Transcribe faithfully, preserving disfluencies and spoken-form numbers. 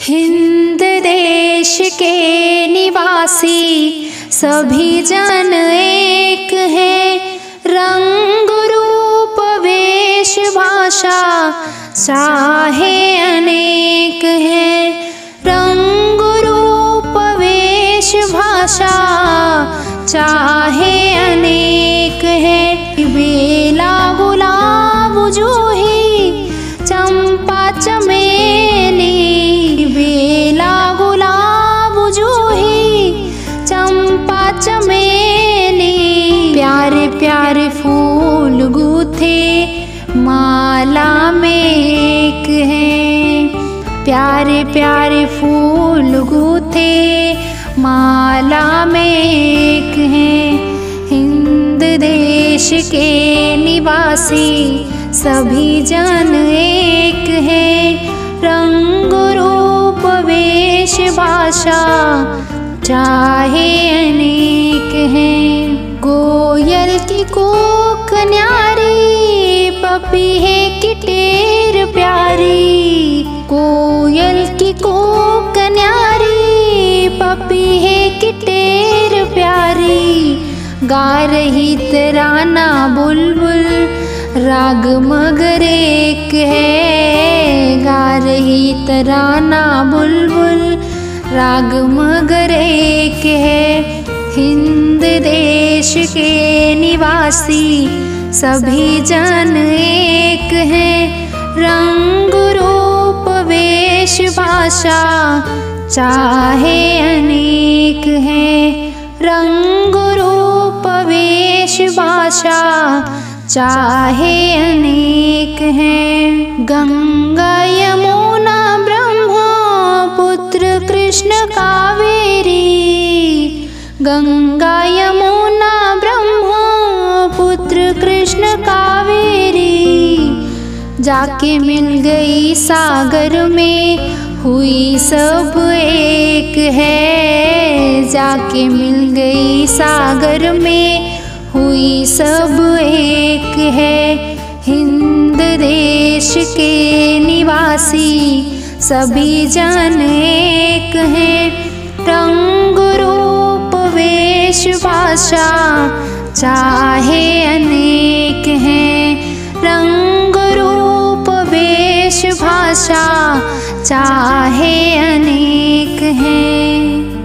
हिंद देश के निवासी सभी जन एक हैं। रंग रूप वेश भाषा चाहे अनेक हैं। रंग रूप वेश भाषा चाहे अनेक हैं। बेला गुलाब जूही चंपा चमेली, बेला गुलाब जूही चंपा चमेली। प्यारे प्यारे फूल गूथे माला में एक हैं। प्यारे प्यारे फूल गूथे माला में एक हैं। हिंद देश के निवासी सभी जन एक हैं। रंग रूप वेश भाषा चाहे अनेक हैं। कोयल की कूक न्यारी, पपीहे की टेर प्यारी। कोयल की कूक न्यारी, पपीहे की टेर प्यारी। गा रही तराना बुलबुल राग मगर एक है। गा रही तराना बुलबुल राग मगर एक है। हिंद देश के निवासी सभी जन एक हैं। रंग रूप वेश भाषा चाहे अनेक हैं। रंग रूप वेश भाषा चाहे अनेक हैं। गंगा यमुना ब्रह्मपुत्र कृष्ण कावेरी। गंगा यमुना ब्रह्मपुत्र कृष्ण कावेरी। जाके मिल गई सागर में हुई सब एक है। जाके मिल गई सागर में हुई सब एक है। हिंद देश के निवासी सभी जन एक हैं। रंग रूप वेश भाषा चाहे अनेक हैं। रंग रूप वेश भाषा चाहे अनेक हैं।